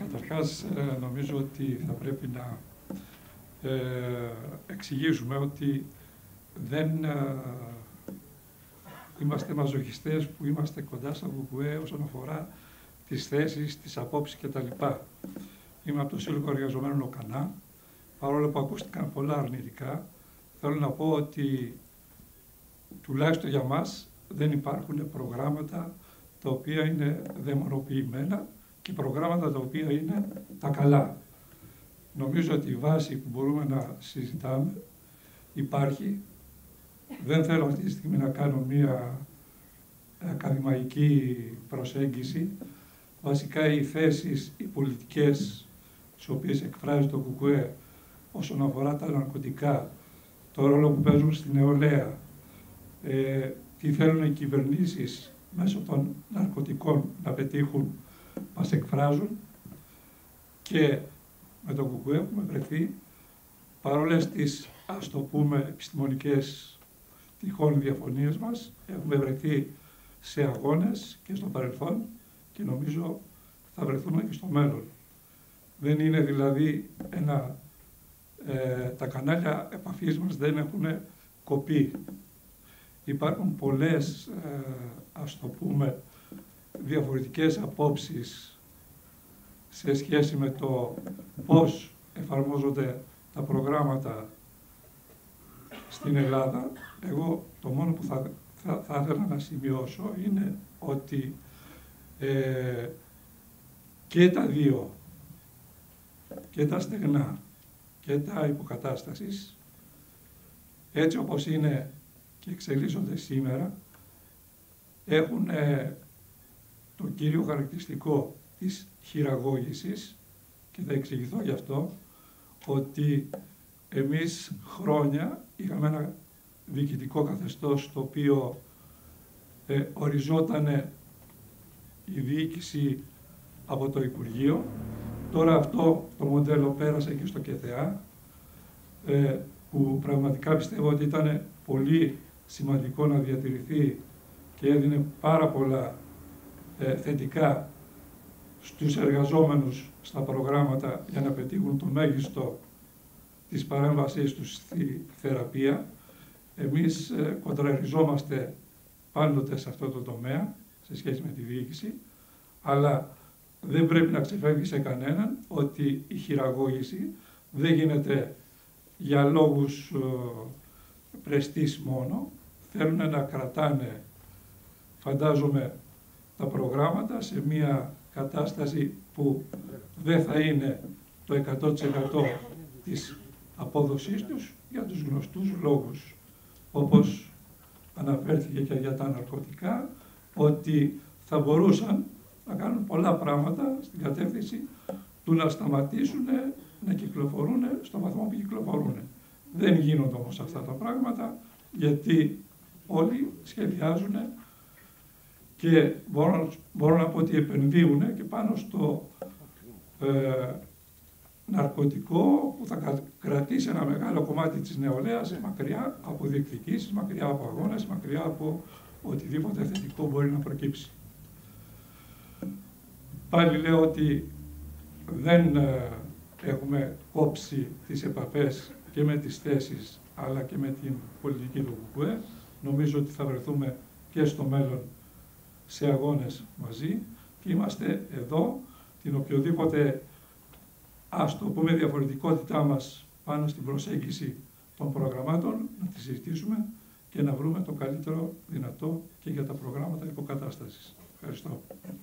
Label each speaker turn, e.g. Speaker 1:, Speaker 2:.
Speaker 1: Καταρχάς, νομίζω ότι θα πρέπει να εξηγήσουμε ότι δεν είμαστε μαζοχιστές που είμαστε κοντά στα ΚΚΕ όσον αφορά τις θέσεις, τις απόψεις κτλ. Είμαι από το Σύλλογο Εργαζομένων ΟΚΑΝΑ. Παρόλο που ακούστηκαν πολλά αρνητικά, θέλω να πω ότι τουλάχιστον για μας δεν υπάρχουν προγράμματα τα οποία είναι δαιμονοποιημένα και προγράμματα τα οποία είναι τα καλά. Νομίζω ότι η βάση που μπορούμε να συζητάμε υπάρχει. Δεν θέλω αυτή τη στιγμή να κάνω μία ακαδημαϊκή προσέγγιση. Βασικά οι θέσεις, οι πολιτικές τις οποίες εκφράζει το ΚΚΕ όσον αφορά τα ναρκωτικά, το ρόλο που παίζουν στην νεολαία, τι θέλουν οι κυβερνήσεις μέσω των ναρκωτικών να πετύχουν, μας εκφράζουν και με το ΚΚΕ έχουμε βρεθεί παρόλες τις, ας το πούμε, επιστημονικές τυχόν διαφωνίες μας, έχουμε βρεθεί σε αγώνες και στο παρελθόν και νομίζω θα βρεθούμε και στο μέλλον. Δεν είναι δηλαδή τα κανάλια επαφής μας δεν έχουν κοπεί. Υπάρχουν πολλές, ας το πούμε, διαφορετικές απόψεις σε σχέση με το πώς εφαρμόζονται τα προγράμματα στην Ελλάδα. Εγώ το μόνο που θα ήθελα να σημειώσω είναι ότι και τα δύο, και τα στεγνά και τα υποκατάστασης, έτσι όπως είναι και εξελίσσονται σήμερα, έχουν το κύριο χαρακτηριστικό της χειραγώγησης και θα εξηγηθώ γι' αυτό, ότι εμείς χρόνια είχαμε ένα διοικητικό καθεστώς το οποίο οριζόταν η διοίκηση από το Υπουργείο. Τώρα αυτό το μοντέλο πέρασε και στο ΚΕΘΕΑ, που πραγματικά πιστεύω ότι ήταν πολύ σημαντικό να διατηρηθεί και έδινε πάρα πολλά θετικά στους εργαζόμενους στα προγράμματα για να πετύχουν το μέγιστο της παρέμβασής τους στη θεραπεία. Εμείς κοντραριζόμαστε πάντοτε σε αυτό το τομέα, σε σχέση με τη διοίκηση, αλλά δεν πρέπει να ξεφεύγει σε κανέναν ότι η χειραγώγηση δεν γίνεται για λόγους πρεστής μόνο. Θέλουν να κρατάνε, φαντάζομαι, τα προγράμματα σε μια κατάσταση που δεν θα είναι το 100% της απόδοσής τους για τους γνωστούς λόγους. Όπως αναφέρθηκε και για τα ναρκωτικά, ότι θα μπορούσαν να κάνουν πολλά πράγματα στην κατεύθυνση του να σταματήσουν να κυκλοφορούν στο βαθμό που κυκλοφορούν. Δεν γίνονται όμως αυτά τα πράγματα, γιατί όλοι σχεδιάζουν και μπορώ να πω ότι επενδύουν και πάνω στο ναρκωτικό που θα κρατήσει ένα μεγάλο κομμάτι της νεολαίας μακριά από διεκδικήσεις, μακριά από αγώνες, μακριά από οτιδήποτε θετικό μπορεί να προκύψει. Πάλι λέω ότι δεν έχουμε κόψει τις επαφές και με τις θέσεις αλλά και με την πολιτική του ΚΚΕ. Νομίζω ότι θα βρεθούμε και στο μέλλον σε αγώνες μαζί και είμαστε εδώ την οποιοδήποτε, ας το πούμε, διαφορετικότητά μας πάνω στην προσέγγιση των προγραμμάτων να τη συζητήσουμε και να βρούμε το καλύτερο δυνατό και για τα προγράμματα υποκατάστασης. Ευχαριστώ.